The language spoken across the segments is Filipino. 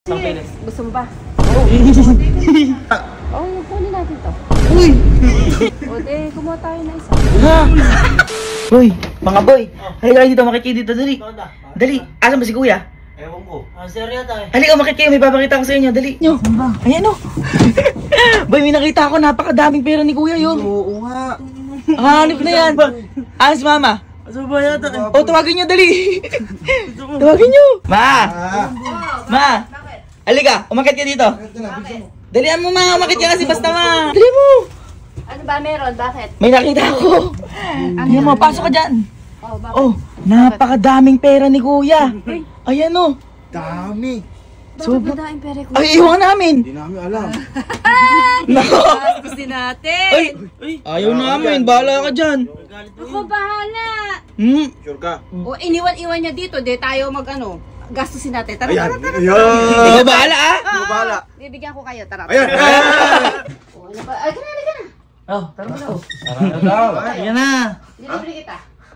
Sige, gusto mo ba? Oo, kunin natin to. Uy! O, kumuha tayo na isa. Ha? Boy, mga boy. Halika kayo dito, makikita dito, dali. Dali, asan ba si kuya? Ewan ko. Sir yata eh. Halika, makikita kayo, may papakita ko sa inyo, dali. Nyo, ayan o. Boy, may nakita ako, napakadaming pera ni kuya yun. Oo nga. Hanip na yan. Ano si mama? Asa ba yata eh? O, tawagin nyo, dali. Tawagin nyo. Ma! Halika, umakit ka dito. Dalian mo ma, umakit ka kasi basta ma. Dali mo. Ano ba meron? Bakit? May nakita ako. Ayan mo, pasok ka dyan. Oh, bakit? Oh, napakadaming pera ni kuya. Ayan o. Dami. Bakit ba daing pera ko? Ay, iwan namin. Hindi namin alam. Gusto natin. Ay, ayaw namin. Bahala ka dyan. Ako bahala. Sure ka? O, iniwan-iwan niya dito. De tayo mag-ano. Gastusin natin. Tara, tara, tara. Ikaw bahala ah. Bahala. Bibigyan ko kayo. Tara. Ayan. O, ano ba? Ay, ka na. Oh, tara na. Ayan na. Dilibre kita.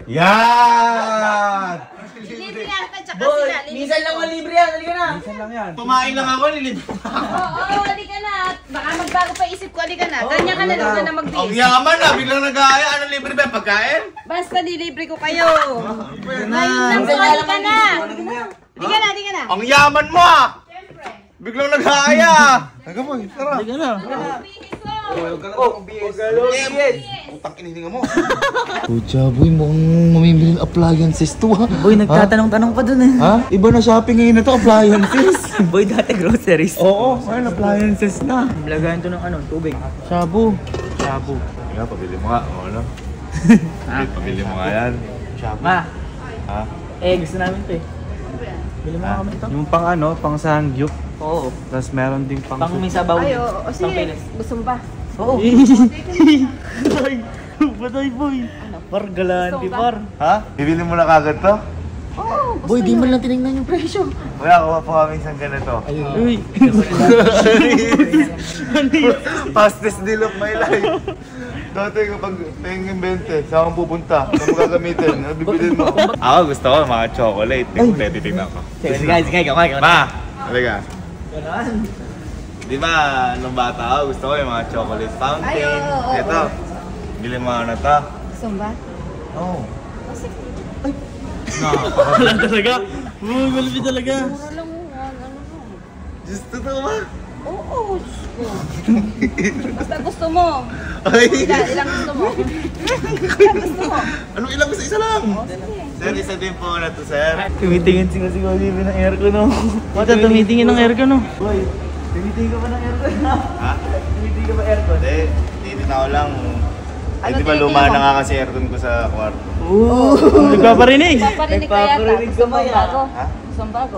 Yan! Dilibre natin. Tsaka Boy, sila. minsan lang libre yan. Halika na. Minsan lang yan. Pumain lang ako, lilid. Oo, halika na. Baka magbago pa isip ko. Halika na. Ganyan ka na lang na Ang mag-bis. yaman na, biglang nag-aaya. Ano libre ba? Pagkain? Basta dilibre ko kayo. Ngayon lang po. Halika na. Halika na, halika na. Ang yaman mo ah! Biglang nag-aaya. Taga mo, tara. Halika na. Utang inihinga mo. Pucha, boy, mukhang mamimili ng appliances to ha. Boy, nagtatanong-tanong pa dun eh. Ha? Iba na shopping ngayon na to, appliances. Boy, dati groceries. Oo, ngayon appliances na. Lagayan to ng ano, tubig. Shabu. Shabu. Nga, pabili mo nga. Oo, ano? Pabili mo nga yan. Ma, Ha? gusto namin to eh. Bili mo nga kami ito. Yung pang ano, pang sangyup. Oo. Tapos meron ding pang... Pang may sabaw. Ay, oo. Pang Sige. pilis. Gusto mo ba? Oo. Ay, batay boy. Par galante Gusto mo ba? par. Ha? Bibili mo na kagad to? Oo, gusto Boy, di niya. man lang tinignan yung presyo. Kuya, kuha po kami isang ganito. Uy. Fastest deal of my life. Dati kapag pengin 20, saan kang pupunta? Saan mo gagamitin? Ano bibilin mo? Ako gusto ko mga chocolate. Titignan ko. Sige, kakain. Ma! Halika. Di ba, nung bata ako, gusto ko yung mga chocolate fountain. Ay, oo. Ito, bili mo ano to. Gusto mo ba? Oo. O, sige. Wala talaga. Malapit talaga. Mura lang mo. Ano mo? Just totoo ba? Oo, gusto. Basta gusto mo. Ay! Ilang gusto mo? Ilang gusto mo? Anong ilang gusto? Isa lang? O, sige. Sir, isa din po na to, sir. Tumitingin si Olive ng aircon no. Mata tumitingin ng aircon no. Boy, Tumitingin ka ba ng aircon? ha? Tumitingin ka ba aircon? Hindi, titinaw ko lang. Eh, Ano di ba tinitingnan luma mo? na nga kasi aircon ko sa kwarto? Oo. Nagpaparinig. Paparinig ka yata. Gusto mo bago? Ha? Gusto mo bago?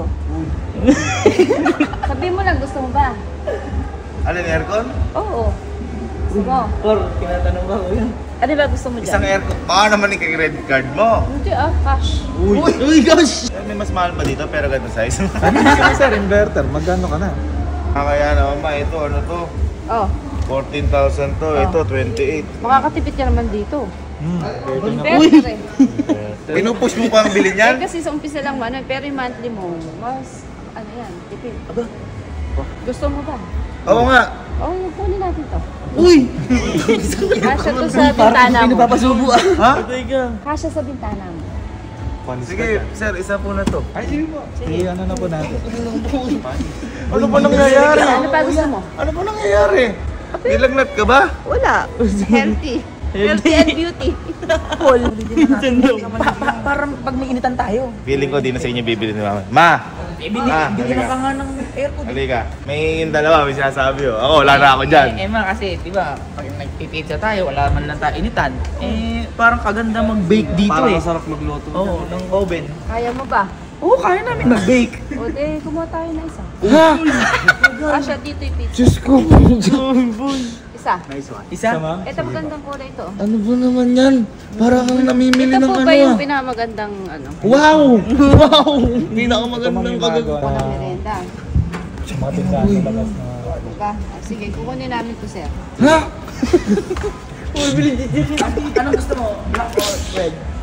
Sabi mo lang, gusto mo ba? Ano yung aircon? Oo. Gusto mo? Por, tinatanong ba ko yun? Ano ba gusto mo dyan? Isang aircon. Baka naman yung credit card mo. Hindi cash. Uy, gosh! May mas mahal pa dito pero ganito size. Sir, inverter. Magkano ka na? Kaya naman ma, ito ano to? Oh, 14,000 to, ito 28. makakatipid ka naman dito. Uy! Pero Pinupush mo pa ang bilhin yan? kasi sa umpisa lang ano, pero yung monthly mo, mas, ano yan, tipid. Gusto mo ba? Oo nga. Oo, kunin natin to. Uy! Kasya to sa Parang bintana hindi mo. napapasubo ah. Ha? Kasya sa bintana mo. Sige, sir, isa po na to. Ay, sige po. Sige. Ano na po natin? Ano ba nangyayari? Ano pa gusto mo? Ano ba nangyayari? Nilagnat ka ba? Wala. Healthy. Healthy and beauty. Paul. Parang pag may initan tayo. Feeling ko di na sa inyo bibili ni mama. Ma! Bili halika. ka nga ng aircon. Halika. May yung dalawa, may sinasabi oh. Ako, wala na ako dyan. Ma, kasi, di ba, pag nagpipizza tayo, wala man lang tayo initan. Parang kaganda mag-bake dito Parang eh. masarap magluto. Oo, ng oven. Kaya mo ba? Oo, kaya namin mag-bake. O, kumuha tayo na isa. Ha? Kasya dito yung pizza. Diyos ko. Isa. Nice one. Isa? Ito magandang kulay ito. Ano ba naman yan? Para kang namimili Ito ng po ano ba yung ah. pinakamagandang ano? Wow! Wow! Pinakamagandang kagagawa. Walang merenda. Sa mga tindahan sa labas na... Diba? Sige, kukunin namin to, sir. Ha? Anong gusto mo? Black or red?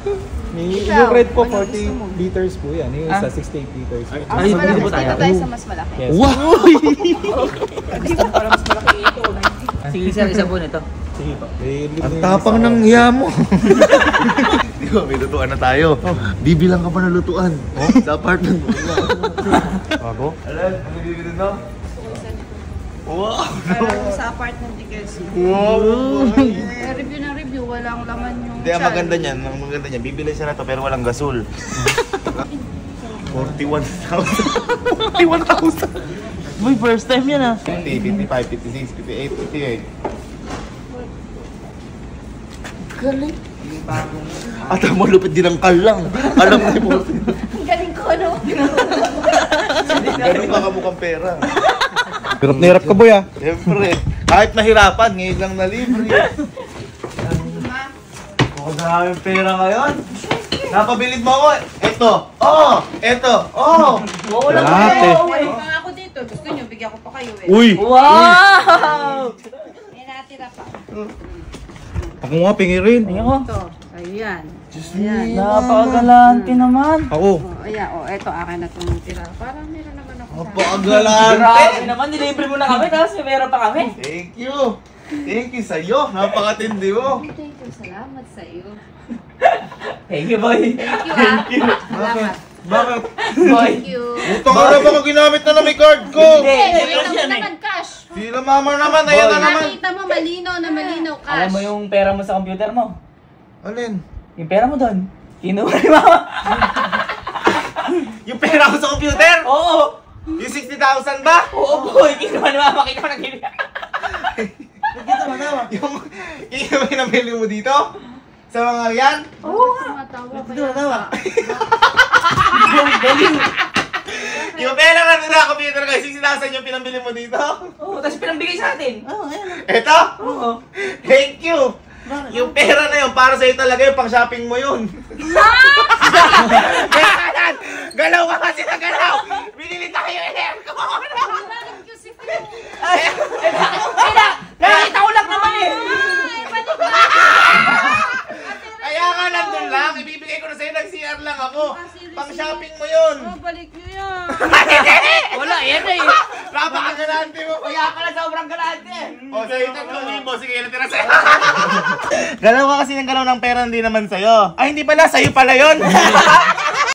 Ikaw, Yung red po, ano 40 gusto mo? liters po yan. Yung isa, 68 liters. Mas Ay, malaki. dito tayo. Dito tayo sa mas malaki. Yes. Wow! Para mas malaki ito. Sige sir, isa po nito. Sige po. Ang tapang ng hiya mo. Di ba, may lutuan na tayo. Bibilang ka pa ng lutuan. Sa apartment mo. Bago? Alam, ano bibili no? Wow! Parang sa apartment ni Kelsey. Wow! Review ng review, walang laman yung Hindi, ang maganda niyan, bibili siya na to pero walang gasol. 41,000. 41,000. Uy, first time yan ah. 50, 55, 56, 58, 58. Galing. At ang malupit din ang kalang. Alam na yung Ang galing ko, no? Ganun ka kamukhang pera. Hirap na hirap ka, boy, ah. Siyempre, kahit mahirapan, ngayon lang na libre. Kung maraming pera ngayon, napabilib mo ako. Ito, ito, Wala Lahat, eh. Balik pa nga ako dito. Gusto nyo, bigyan ko pa kayo eh. Uy! Wow! May natira pa. Ako nga, pingi rin. Ayan ko. Ito. Ayan. Ayan. Napakagalante naman. Ako. Oh, ayan. Oh, eto akin na itong tira. Parang meron naman ako. Napakagalante. Grabe naman, nilibre mo na kami, tapos may meron pa kami. Thank you. Thank you sa'yo. Napakatindi mo. Thank you. Salamat sa iyo. Thank you, boy. Thank you, ah. Salamat. Bakit? Boy. Thank you. Utang na ba ko ginamit na may card ko? Hindi, Eh, cash wait yan lang eh. naman, cash. Sila mama naman, ayan na naman. Nakita mo, malinaw na malinaw, cash. Alam mo yung pera mo sa computer mo? Alin? Yung pera mo doon. Kinuha ni mama. Yung pera ko sa computer? Oo. Yung 60,000 ba? Oo, boy. Kinuha ni mama. Kita mo na kinuha. Yung pinamili mo dito? Sa mga yan? Oo, tumatawa kaya. Galing. Yung pera na nila computer ko, 60,000 yung pinambili mo dito? Oo, tapos pinambigay sa atin. Oo, ayan. Eto? Oo. Thank you! Yung pera na yun, para sa'yo talaga yung pang-shopping mo yun. Kaya galaw ka kasi na galaw! Binili tayo yung hair ko! Thank you, si Phil. Ay, nakita ko lang naman eh. Kaya ka nandun lang, ibibigay ko na sa'yo, nag-CR lang ako. Pang-shopping mo yun. Oh, balik nyo yan. Wala, yan eh. Napakagalante mo. Kaya ka na sobrang galante. O, sa'yo 3,000. Sige, natira sa'yo. Galaw ka kasi ng galaw ng pera, hindi naman sa'yo. Ay, hindi pala, sa'yo pala yun.